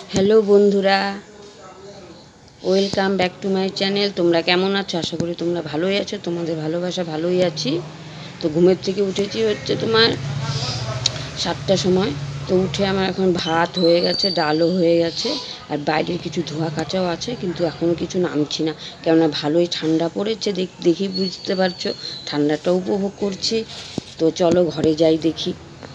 Hello বন্ধুরা, welcome back to my channel. তোমরা কেমন আছো? আশা করি তোমরা ভালোই আছো। তোমাদের ভালোবাসা ভালোই আছি। তো ঘুমের থেকে উঠেছি হচ্ছে তোমার 7টার সময়। তো উঠে আমার এখন ভাত হয়ে গেছে, ডালও হয়ে গেছে, আর বাইরের কিছু ধোয়া কাচাও আছে, কিন্তু এখনও কিছু নামছি না, কেননা ভালোই ঠান্ডা পড়েছে। দেখি বুঝতে পারছো, ঠান্ডাটাও উপভোগ করছি। তো চলো ঘরে যাই দেখি।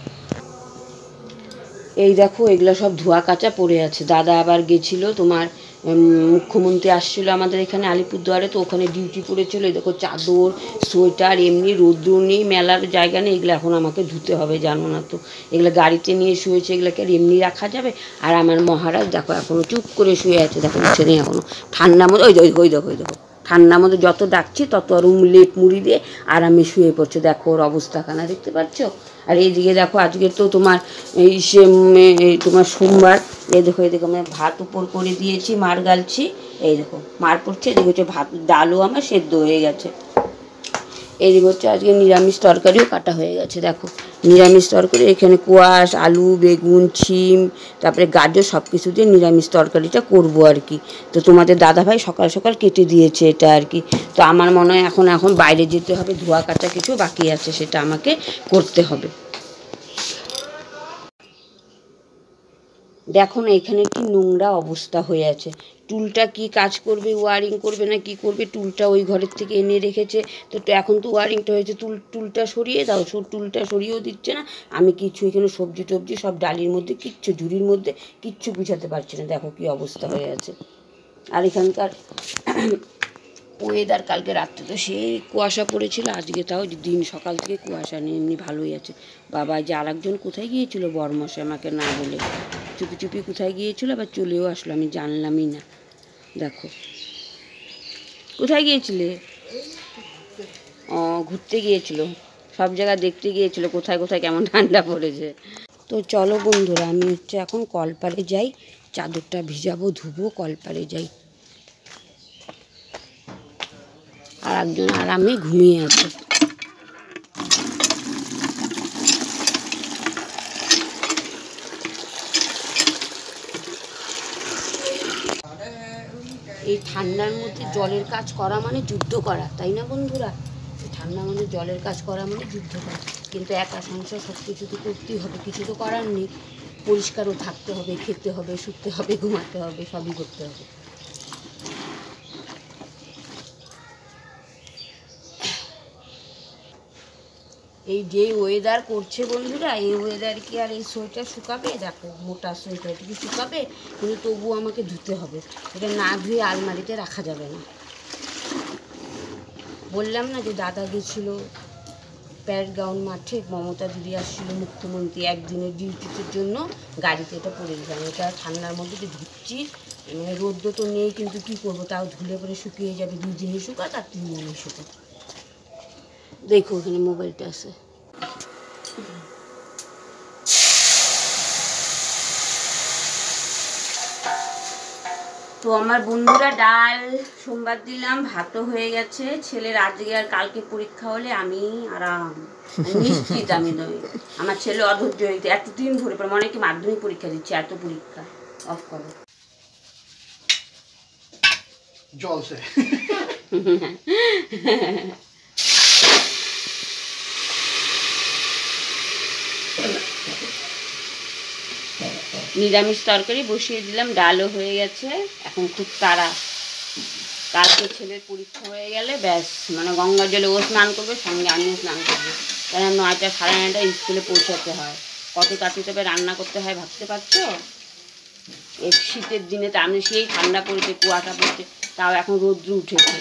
এই দেখো, এগুলো সব ধোয়া কাচা পড়ে আছে। দাদা আবার গেছিলো তোমার, মুখ্যমন্ত্রী আসছিলো আমাদের এখানে আলিপুরদুয়ারে, তো ওখানে ডিউটি পড়েছিল। এই দেখো চাদর, সোয়েটার, এমনি রৌদ্র নেই, মেলার জায়গা নেই, এগুলো এখন আমাকে ধুতে হবে, জানো না তো। এগুলো গাড়িতে নিয়ে শুয়েছে, এগুলোকে আর এমনি রাখা যাবে? আর আমার মহারাজ দেখো এখনও চুপ করে শুয়ে আছে, দেখো উঠে নেই এখনও। ঠান্ডার মধ্যে ওই দেখো ঠান্ডার মধ্যে যত ডাকছি তত আর লেপ মুড়ি দিয়ে আরামে শুয়ে পড়ছে। দেখো ওর অবস্থাখানা দেখতে পাচ্ছ। আর এইদিকে দেখো, আজকে তো তোমার তোমার সোমবার। এই দেখো আমি ভাত উপর করে দিয়েছি, মার গালছি। এই দেখো মার পড়ছে, এদিকে হচ্ছে ভাত, ডালও আমার সেদ্ধ হয়ে গেছে। এদিকে হচ্ছে আজকে নিরামিষ তরকারিও কাটা হয়ে গেছে। দেখো নিরামিষ তরকারি, এখানে কোয়াশ, আলু, বেগুন, শিম, তারপরে গাজর, সব কিছু দিয়ে নিরামিষ তরকারিটা করবো আর কি। তো তোমাদের দাদাভাই সকাল সকাল কেটে দিয়েছে এটা আর কি। তো আমার মনে হয় এখন বাইরে যেতে হবে, ধোয়া কাটা কিছু বাকি আছে, সেটা আমাকে করতে হবে। দেখো না এখানে কি নোংরা অবস্থা হয়ে আছে। টুলটা কি কাজ করবে, ওয়ারিং করবে না কি করবে, টুলটা ওই ঘরের থেকে এনে রেখেছে। তো এখন তো ওয়ারিংটা হয়েছে, টুলটা সরিয়ে দাও। টুলটা সরিয়েও দিচ্ছে না। আমি কিছু এখানে সবজি টবজি সব ডালির মধ্যে, কিচ্ছু ঝুড়ির মধ্যে কিচ্ছু গুছাতে পারছি না। দেখো কি অবস্থা হয়ে আছে। আর এখানকার ওয়েদার, কালকে রাত্রে তো সেই কুয়াশা পড়েছিল, আজকে তাও দিন সকাল থেকে কুয়াশা নেই, এমনি ভালোই আছে। বাবা যে আরেকজন কোথায় গিয়েছিল বরমশাই, আমাকে না বলে চুপি চুপি কোথায় গিয়েছিল, আবার চলেও আসলো, আমি জানলামই না। দেখো কোথায় গিয়েছিলে? ও, ঘুরতে গিয়েছিল, সব জায়গা দেখতে গিয়েছিল, কোথায় কোথায় কেমন ঠান্ডা পড়েছে। তো চলো বন্ধুরা, আমি হচ্ছে এখন কলপারে যাই, চাদরটা ভিজাবো, ধুবো, কলপারে যাই। আর একজন আরামে ঘুমিয়ে আছে। এই ঠান্ডার মধ্যে জলের কাজ করা মানে যুদ্ধ করা, তাই না বন্ধুরা? ঠান্ডার মধ্যে জলের কাজ করা মানে যুদ্ধ করা। কিন্তু একা সংসার, সব কিছু তো করতেই হবে, কিছু তো করার নেই। পরিষ্কারও থাকতে হবে, খেতে হবে, শুতে হবে, ঘুমাতে হবে, সবই করতে হবে। এই যে ওয়েদার করছে বন্ধুরা, এই ওয়েদার কি আর এই সোয়েটার শুকাবে? দেখো মোটা সোয়েটার কি শুকাবে? কিন্তু তবুও আমাকে ধুতে হবে। এটা না ধুয়ে আলমারিতে রাখা যাবে না। বললাম না যে দাদা গেছিল প্যারেড মাঠে, মমতা দিদি আসছিল, মুখ্যমন্ত্রী একদিনের ডিউটির জন্য গাড়িতে এটা পরে দিলাম। এটা ঠান্ডার মধ্যে যে ধুচ্ছি, মানে রোদ্র তো নেই, কিন্তু কী করবো, তাও ধুলে পরে শুকিয়ে যাবে। 2 দিনই শুকাত আর 3 দিনই শুকাত। দেখো ওখানে মোবাইলটা আছে। তো আমার বন্ধুরা, ডাল সোমবার দিলাম, ভাতও হয়ে গেছে। ছেলের আজকে আর কালকে পরীক্ষা হলে আমি আরাম, নিশ্চিত। আমি আমার ছেলে অধৈর্য হইতে এতদিন ধরে পরে মনে কি মাধ্যমিক পরীক্ষা দিচ্ছে, এত পরীক্ষা। অফ করো। জলসে নিরামিষ তরকারি বসিয়ে দিলাম, ডালও হয়ে গেছে। এখন খুব তাড়া, কালকে ছেলের পরীক্ষা হয়ে গেলে ব্যাস, মানে গঙ্গার জলে ও স্নান করবে, সঙ্গে আমিও স্নান করবো। কেন 9টা 9:30 স্কুলে পৌঁছাতে হয়। কত তাড়াতাড়ি তবে রান্না করতে হয় ভাবতে পারছো? এই শীতের দিনে তো আমি সেই ঠান্ডা পড়েছে, কুয়াশা পড়ছে, তাও এখন রৌদ্র উঠেছে।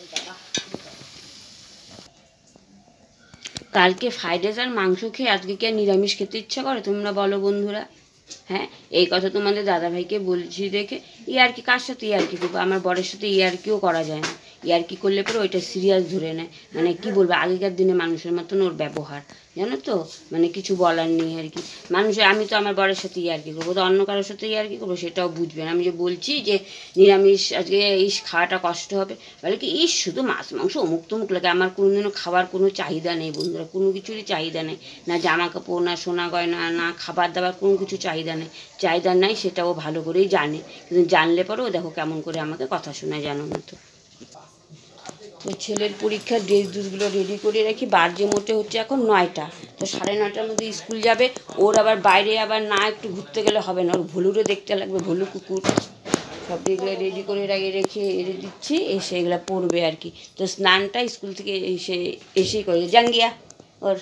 কালকে ফ্রাইড রাইস আর মাংস খেয়ে আজকে কি আর নিরামিষ খেতে ইচ্ছা করে তোমরা বলো বন্ধুরা? হ্যাঁ, এই কথা তোমাদের দাদাভাইকে বলছি দেখে। ইয়ার্কি কার সাথে ইয়ার্কি করবো? আমার বরের সাথে ইয়ার্কিও করা যায় না। ইয়ার্কি করলে পরে ওইটা সিরিয়াস ধরে নেয়, মানে কি বলবো, আগেকার দিনে মানুষের মতন ওর ব্যবহার। জানো তো, মানে কিছু বলার নেই আর কি। আমি তো আমার বরের সাথে ইয়ার্কি করবো, তো অন্য কারোর সাথে ইয়ার্কি করবো সেটাও বুঝবেন। আমি যে বলছি যে নিরামিষ আজকে খাওয়াটা কষ্ট হবে, বলে কি শুধু মাছ মাংস অমুক তমুক লাগে। আমার কোনোদিনও খাবার কোনো চাহিদা নেই বন্ধুরা, কোনো কিছুরই চাহিদা নেই, না জামা কাপড়, না সোনা গয়না, না খাবার দাবার, কোনো কিছু চাহিদা নেই। চাহিদা নাই সেটা ও ভালো করেই জানে, কিন্তু জানলে পরেও দেখো কেমন করে আমাকে কথা শোনায়, জানো না তো। তো ছেলের পরীক্ষার ড্রেসগুলো রেডি করে রাখি। বাজে মোটে হচ্ছে এখন 9টা, তো 9:30টার মধ্যে স্কুল যাবে। ওর আবার বাইরে আবার না একটু ঘুরতে গেলে হবে না, ওর ভলুরও দেখতে লাগবে, ভলু কুকুর। সব এগুলো রেডি করে রেখে দিচ্ছি, এসে এগুলো পড়বে আর কি। তো স্নানটা স্কুল থেকে এসেই করে জাঙ্গিয়া ওর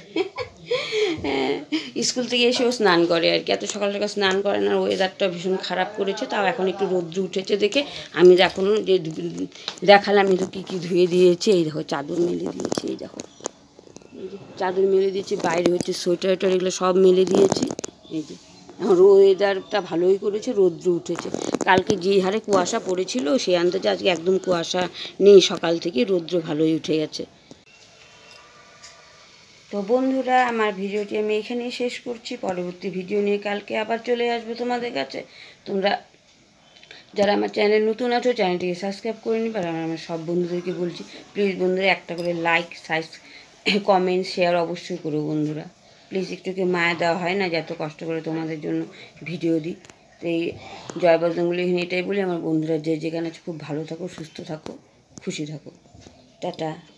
স্কুল থেকে এসেও স্নান করে আর কি। এত সকাল সকাল স্নান করে না, ওয়েদারটা ভীষণ খারাপ করেছে, তাও এখন একটু রৌদ্র উঠেছে দেখে আমি এখনও যে দেখালাম এই তো কী কী ধুয়ে দিয়েছি। এই দেখো চাদর মেলে দিয়েছি, এই দেখো চাদর মেলে দিয়েছি, বাইরে হচ্ছে সোয়েটার টোয়েটার এগুলো সব মেলে দিয়েছি। এই যে এখন ওয়েদারটা ভালোই করেছে, রৌদ্র উঠেছে। কালকে যে হারে কুয়াশা পড়েছিল সেই আন্দাজে আজকে একদম কুয়াশা নেই, সকাল থেকে রৌদ্র ভালোই উঠে গেছে। তো বন্ধুরা, আমার ভিডিওটি আমি এখানেই শেষ করছি। পরবর্তী ভিডিও নিয়ে কালকে আবার চলে আসবো তোমাদের কাছে। তোমরা যারা আমার চ্যানেল নতুন আছো চ্যানেলটিকে সাবস্ক্রাইব করে নিবে। আর আমার সব বন্ধুদেরকে বলছি, প্লিজ বন্ধুরা একটা করে লাইক, কমেন্ট, শেয়ার অবশ্যই করো বন্ধুরা। প্লিজ একটুকে মায়া দেওয়া হয় না যে এত কষ্ট করে তোমাদের জন্য ভিডিও দিই। তো এই জয় বজরঙ্গবলী এখানে এটাই বলি, আমার বন্ধুরা যে যেখানে আছে খুব ভালো থাকো, সুস্থ থাকো, খুশি থাকো। টাটা।